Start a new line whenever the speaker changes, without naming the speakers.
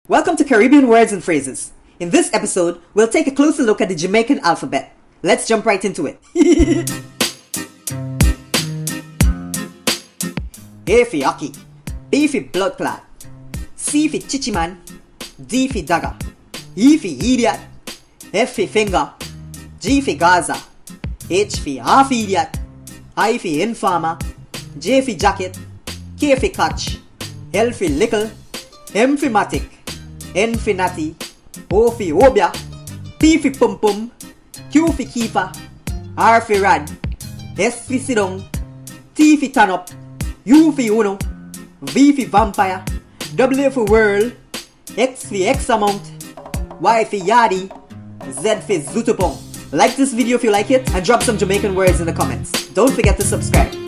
Welcome to Caribbean Words and Phrases. In this episode, we'll take a closer look at the Jamaican alphabet. Let's jump right into it. A for Aki, B for blood clot, C for chichiman, D for dagger, E for idiot, F for finger, G for Gaza, H for half idiot, I for informer, J for jacket, K for catch, L for lickle, M for matic, N for natty, O for obia, P for pum pum, Q for keeper, R for rad, S for sidong, T for turn up, U for uno, V for vampire, W for whirl, X for X amount, Y for yardie, Z for zootopong. Like this video if you like it and drop some Jamaican words in the comments. Don't forget to subscribe.